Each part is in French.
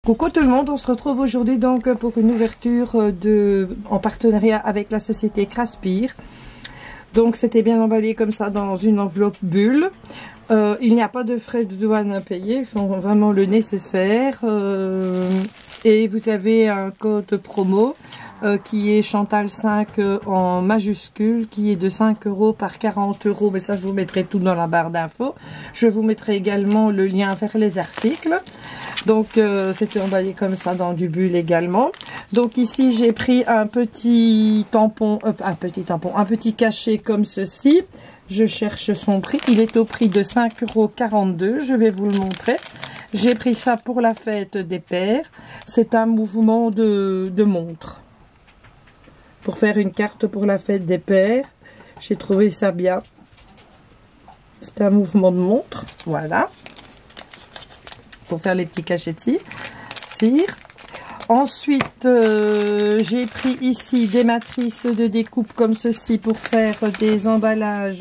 Coucou tout le monde, on se retrouve aujourd'hui donc pour une ouverture en partenariat avec la société Craspir. Donc c'était bien emballé comme ça dans une enveloppe bulle. Il n'y a pas de frais de douane à payer, ils font vraiment le nécessaire. Et vous avez un code promo qui est Chantal 5 en majuscule, qui est de 5 € par 40 €. Mais ça, je vous mettrai tout dans la barre d'infos. Je vous mettrai également le lien vers les articles. Donc c'était emballé comme ça dans du bulle également. Donc ici j'ai pris un petit tampon, un petit cachet comme ceci. Je cherche son prix. Il est au prix de 5,42 €. Je vais vous le montrer. J'ai pris ça pour la fête des pères. C'est un mouvement de montre. Pour faire une carte pour la fête des pères. J'ai trouvé ça bien. C'est un mouvement de montre. Voilà. Pour faire les petits cachets de cire. Ensuite, j'ai pris ici des matrices de découpe comme ceci pour faire des emballages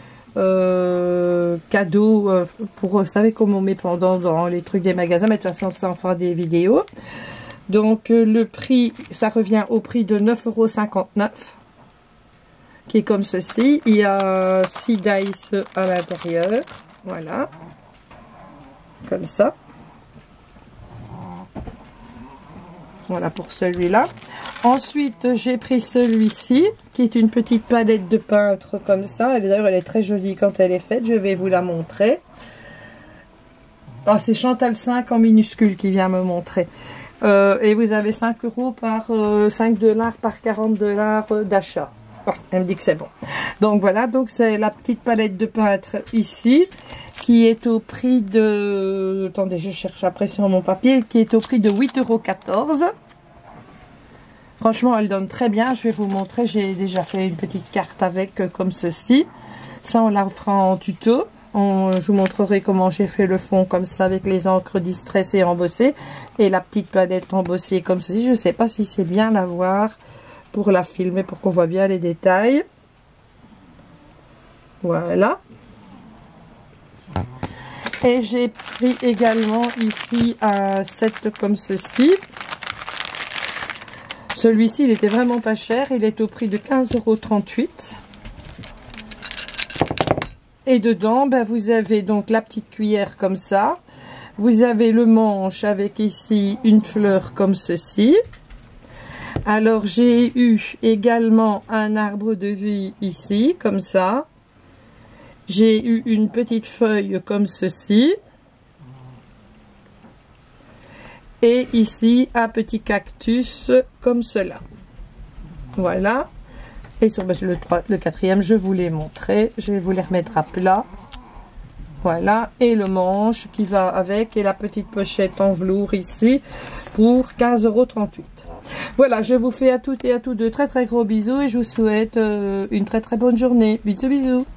cadeaux. Vous savez comment on met pendant dans les trucs des magasins, mais de toute façon, ça en fera des vidéos. Donc, le prix, ça revient au prix de 9,59 €, qui est comme ceci. Il y a 6 dice à l'intérieur. Voilà. Comme ça. Voilà pour celui-là. Ensuite, j'ai pris celui-ci, qui est une petite palette de peintre comme ça. D'ailleurs, elle est très jolie quand elle est faite. Je vais vous la montrer. Oh, c'est Chantal 5 en minuscule qui vient me montrer. Et vous avez 5 € par 5 $ par 40 $ d'achat. Oh, elle me dit que c'est bon. Donc voilà, donc c'est la petite palette de peintre ici, qui est au prix de... Attendez, je cherche après sur mon papier, qui est au prix de 8,14 €. Franchement, elle donne très bien. Je vais vous montrer. J'ai déjà fait une petite carte avec, comme ceci. Ça, on la fera en tuto. Je vous montrerai comment j'ai fait le fond comme ça avec les encres distress et embossées. Et la petite palette embossée comme ceci. Je ne sais pas si c'est bien la voir pour la filmer, pour qu'on voit bien les détails. Voilà. Et j'ai pris également ici un set comme ceci. Celui-ci, il était vraiment pas cher. Il est au prix de 15,38 €. Et dedans, ben, vous avez donc la petite cuillère comme ça. Vous avez le manche avec ici une fleur comme ceci. Alors, j'ai eu également un arbre de vie ici, comme ça. J'ai eu une petite feuille comme ceci. Et ici, un petit cactus comme cela. Voilà. Et sur le quatrième, je vous l'ai montré. Je vais vous les remettre à plat. Voilà. Et le manche qui va avec. Et la petite pochette en velours ici pour 15,38 €. Voilà, je vous fais à toutes et à tous de très très gros bisous. Et je vous souhaite une très très bonne journée. Bisous bisous.